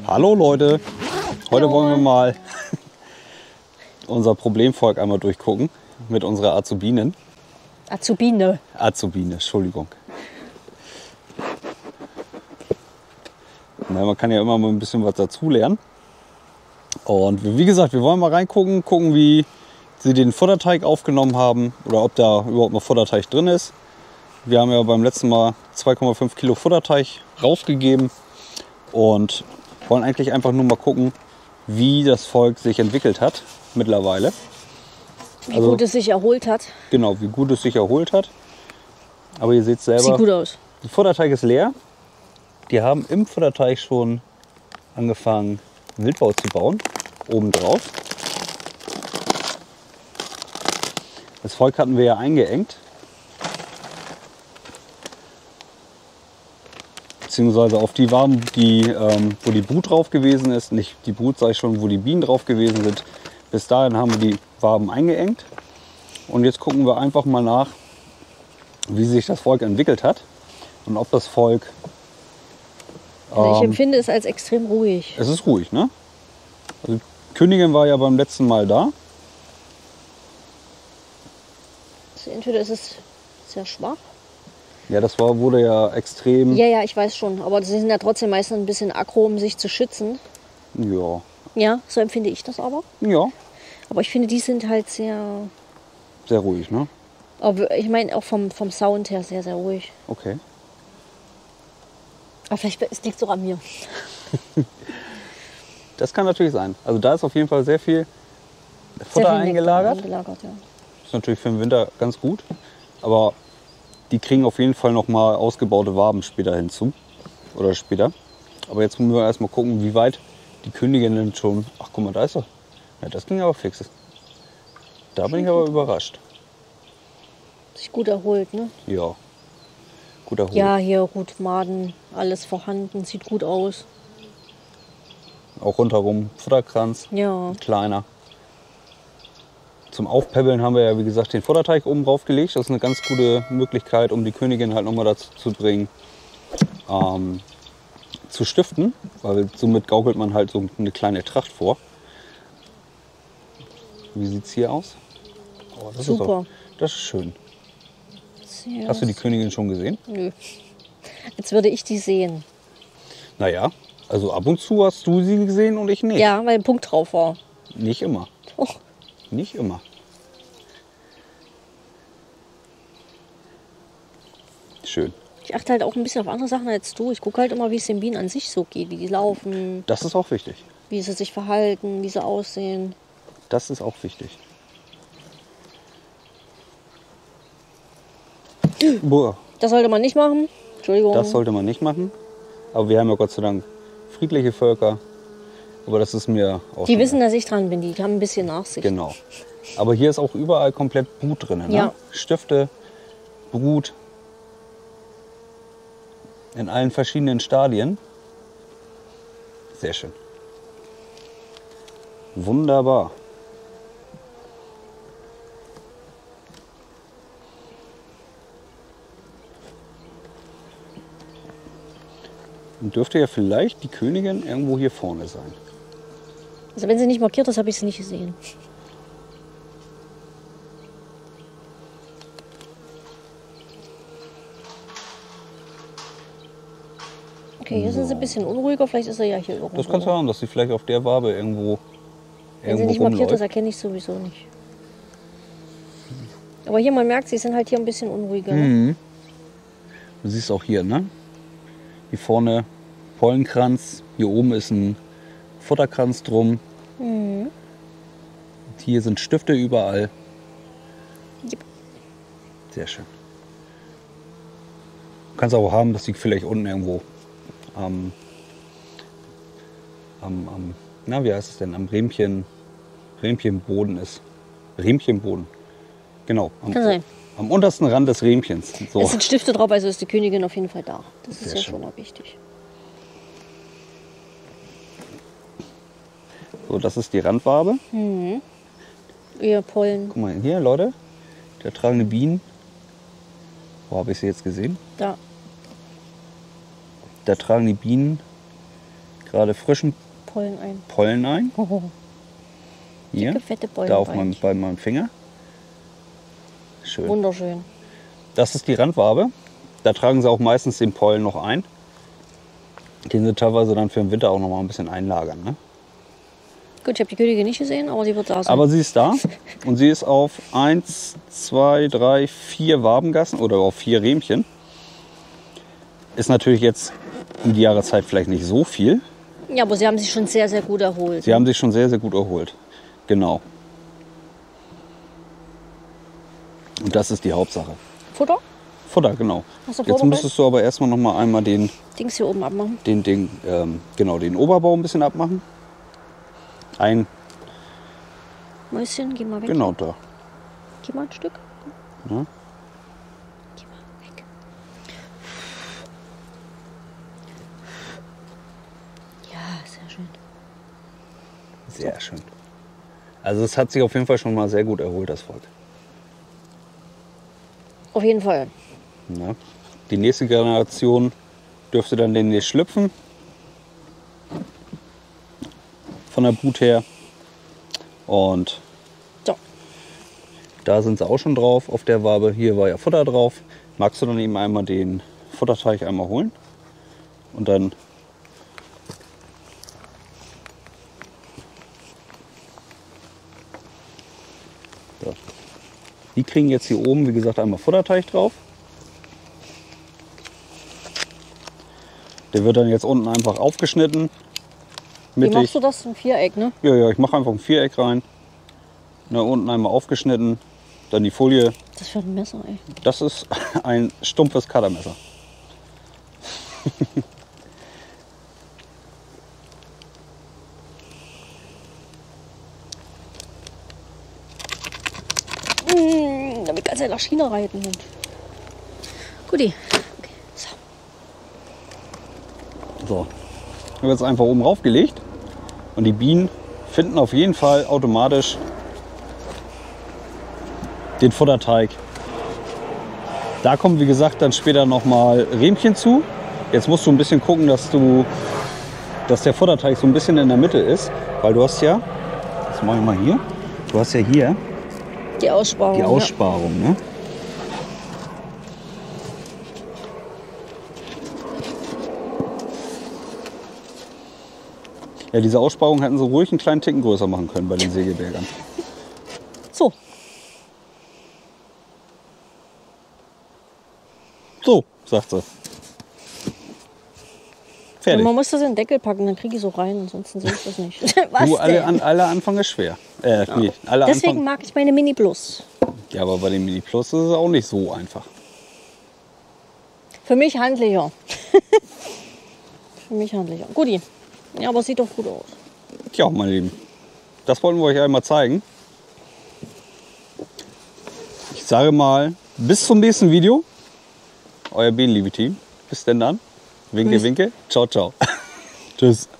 Hallo Leute, heute Hallo. wollen wir mal unser Problemvolk einmal durchgucken mit unserer Azubine. Azubine. Azubine, Entschuldigung. Na, man kann ja immer mal ein bisschen was dazulernen. Und wie gesagt, wir wollen mal reingucken, gucken, wie sie den Futterteig aufgenommen haben oder ob da überhaupt noch Futterteig drin ist. Wir haben ja beim letzten Mal 2,5 Kilo Futterteig rausgegeben und wollen eigentlich einfach nur mal gucken, wie das Volk sich entwickelt hat mittlerweile. Wie gut es sich erholt hat. Genau, wie gut es sich erholt hat. Aber ihr seht selber, Sieht gut aus. der Futterteig ist leer. Die haben im Futterteig schon angefangen, Wildbau zu bauen, obendrauf. Das Volk hatten wir ja eingeengt. Beziehungsweise auf die Waben, wo die Brut drauf gewesen ist. Nicht die Brut, sage ich schon, wo die Bienen drauf gewesen sind. Bis dahin haben wir die Waben eingeengt. Und jetzt gucken wir einfach mal nach, wie sich das Volk entwickelt hat. Und ob das Volk... Also ich empfinde es als extrem ruhig. Es ist ruhig, ne? Also die Königin war ja beim letzten Mal da. Also entweder ist es sehr schwach. Ja, wurde ja extrem... Ja, ich weiß schon. Aber sie sind ja trotzdem meistens ein bisschen aggro, um sich zu schützen. Ja. Ja, so empfinde ich das aber. Ja, Aber ich finde, die sind halt sehr... sehr ruhig, ne? Aber ich meine auch vom Sound her sehr, sehr ruhig. Okay. Aber vielleicht liegt es auch an mir. Das kann natürlich sein. Also da ist auf jeden Fall sehr viel Futter Sehr viel eingelagert. Nektar eingelagert, ja. Ist natürlich für den Winter ganz gut. Aber die kriegen auf jeden Fall noch mal ausgebaute Waben später hinzu. Oder später. Aber jetzt müssen wir erstmal gucken, wie weit die Königin denn schon... Ach, guck mal, da ist er. Ja, das ging aber fix. Da bin ich aber überrascht. Sich gut erholt, ne? Ja. Gut erholt. Ja, hier gut Maden, alles vorhanden, sieht gut aus. Auch rundherum Futterkranz. Ja. Kleiner. Zum Aufpäppeln haben wir ja, wie gesagt, den Futterteig oben drauf gelegt. Das ist eine ganz gute Möglichkeit, um die Königin halt nochmal dazu zu bringen, zu stiften. Weil somit gaukelt man halt so eine kleine Tracht vor. Wie sieht es hier aus? Oh, das Super. Das ist schön. Sehr Hast du die Königin schon gesehen? Nö. Jetzt würde ich die sehen. Naja, also ab und zu hast du sie gesehen und ich nicht. Ja, weil ein Punkt drauf war. Nicht immer. Oh. Nicht immer. Schön. Ich achte halt auch ein bisschen auf andere Sachen als du. Ich gucke halt immer, wie es den Bienen an sich so geht, wie die laufen, Das ist auch wichtig. wie sie sich verhalten, wie sie aussehen. Das ist auch wichtig. Boah, Das sollte man nicht machen. Entschuldigung. das sollte man nicht machen. Aber wir haben ja Gott sei Dank friedliche Völker. Aber das ist mir auch Die schon- wissen, dass ich dran bin. Die haben ein bisschen Nachsicht. Genau. Aber hier ist auch überall komplett Brut drin. Ne? Ja. Stifte, Brut. In allen verschiedenen Stadien. Sehr schön. Wunderbar. Und dürfte ja vielleicht die Königin irgendwo hier vorne sein. Also wenn sie nicht markiert ist, habe ich sie nicht gesehen. Okay, hier sind sie ein bisschen unruhiger. Vielleicht ist er ja hier irgendwo. Das kann sein, dass sie vielleicht auf der Wabe irgendwo Wenn sie nicht markiert ist, rumläuft. erkenne ich sowieso nicht. Aber hier, man merkt, sie sind halt hier ein bisschen unruhiger. Ne? Mhm. Du siehst auch hier, ne? Hier vorne Pollenkranz, hier oben ist ein Futterkranz drum. Mhm. Und hier sind Stifte überall. Yep. Sehr schön. Du kannst auch haben, dass die vielleicht unten irgendwo na, wie heißt es denn? Am Riemchenboden ist. Riemchenboden. Genau. Kann sein. Am untersten Rand des Riemchens. So. Es sind Stifte drauf, also ist die Königin auf jeden Fall da. Das ist Sehr ja schön. schon mal wichtig. So, das ist die Randwabe. Ihr Pollen, Guck mal hier, Leute. Da tragen die Bienen. Wo habe ich sie jetzt gesehen? da. Da tragen die Bienen gerade frischen Pollen ein. Pollen ein. Oh. Hier, Dicke, fette Pollen. da bei meinem Finger. Schön. Wunderschön. Das ist die Randwabe. Da tragen sie auch meistens den Pollen noch ein. Den sie teilweise dann für den Winter auch noch mal ein bisschen einlagern. Ne? Gut, ich habe die Königin nicht gesehen, aber sie wird da sein. Aber sie ist da und sie ist auf 1, 2, 3, 4 Wabengassen oder auf 4 Rähmchen. Ist natürlich jetzt um die Jahreszeit vielleicht nicht so viel. Ja, aber sie haben sich schon sehr, sehr gut erholt. Sie haben sich schon sehr, sehr gut erholt. Genau. Und das ist die Hauptsache. Futter? Futter, genau. Hast du Jetzt vorbereitet? müsstest du aber erstmal noch mal einmal den Dings hier oben abmachen. den Oberbau ein bisschen abmachen. Mäuschen, geh mal weg. Genau da. Geh mal ein Stück. Ja. Geh mal weg. Ja, sehr schön. Sehr schön. Also es hat sich auf jeden Fall schon mal sehr gut erholt, das Volk. Auf jeden Fall. Ja. Die nächste Generation dürfte dann demnächst schlüpfen. Von der Brut her. Und So. da sind sie auch schon drauf auf der Wabe. Hier war ja Futter drauf. Magst du dann eben einmal den Futterteig einmal holen? Und dann so. Die kriegen jetzt hier oben, wie gesagt, einmal Futterteig drauf. Der wird dann jetzt unten einfach aufgeschnitten. Wie Mittig. machst du das? Ein Viereck, ne? Ja, ich mache einfach ein Viereck rein. Da unten einmal aufgeschnitten. Dann die Folie. Das für ein Messer, ey. Das ist ein stumpfes Cuttermesser. Damit kannst du ja nach China reiten. Und Guti. Okay. So. So. Ich habe jetzt einfach oben raufgelegt. Und die Bienen finden auf jeden Fall automatisch den Futterteig. Da kommen, wie gesagt, dann später nochmal Rähmchen zu. Jetzt musst du ein bisschen gucken, dass der Futterteig so ein bisschen in der Mitte ist. Weil du hast ja, das mache ich mal hier, du hast ja hier Die Aussparung. die Aussparung. Ne? Ja, diese Aussparung hätten sie ruhig einen kleinen Ticken größer machen können bei den Segebergern. Ja. So. So, sagt sie. Fertig. Man muss das in den Deckel packen, dann kriege ich so rein, ansonsten sehe ich das nicht. Was Du, denn? alle Anfang ist schwer. Nee, alle Deswegen Anfang. mag ich meine Mini Plus. Ja, aber bei dem Mini Plus ist es auch nicht so einfach. Für mich handlicher. Für mich handlicher. Guti. Ja, aber sieht doch gut aus. Tja, meine Lieben. Das wollten wir euch einmal zeigen. Ich sage mal, bis zum nächsten Video. Euer Bienenliebe-Team. Bis denn dann. Winke, winke. Ciao, ciao. Tschüss.